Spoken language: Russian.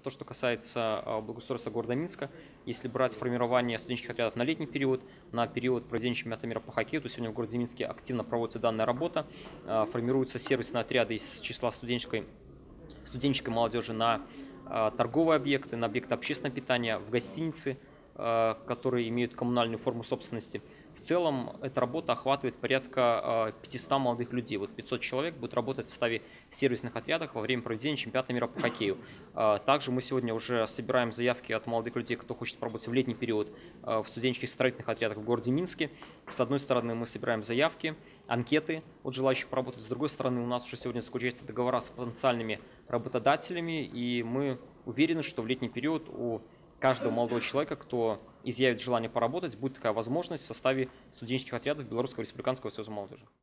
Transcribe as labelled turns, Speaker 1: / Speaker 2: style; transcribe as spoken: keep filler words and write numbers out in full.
Speaker 1: то, что касается благоустройства города Минска. Если брать формирование студенческих отрядов на летний период, на период проведения чемпионата мира по хоккею, то сегодня в городе Минске активно проводится данная работа. Формируются сервисные отряды из числа студенческой, студенческой молодежи на торговые объекты, на объекты общественного питания, в гостиницы, которые имеют коммунальную форму собственности. В целом эта работа охватывает порядка пятисот молодых людей. Вот пятьсот человек будут работать в составе сервисных отрядов во время проведения чемпионата мира по хоккею. Также мы сегодня уже собираем заявки от молодых людей, кто хочет поработать в летний период в студенческих строительных отрядах в городе Минске. С одной стороны, мы собираем заявки, анкеты от желающих поработать. С другой стороны, у нас уже сегодня заключаются договора с потенциальными работодателями, и мы уверены, что в летний период у каждого молодого человека, кто изъявит желание поработать, будет такая возможность в составе студенческих отрядов Белорусского республиканского союза молодежи.